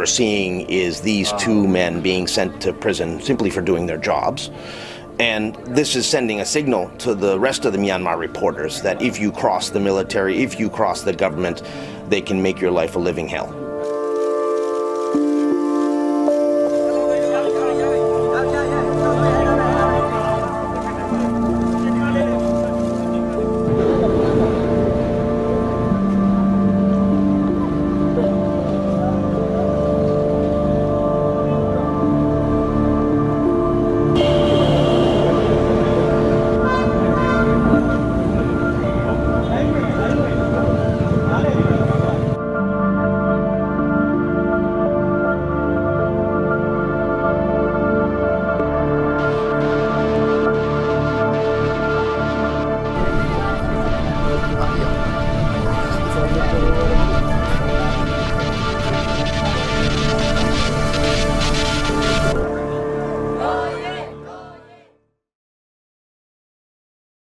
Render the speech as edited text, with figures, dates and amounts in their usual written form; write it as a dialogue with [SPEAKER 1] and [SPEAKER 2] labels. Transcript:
[SPEAKER 1] seeing is these two men being sent to prison simply for doing their jobs. And this is sending a signal to the rest of the Myanmar reporters that if you cross the military, if you cross the government, they can make your life a living hell.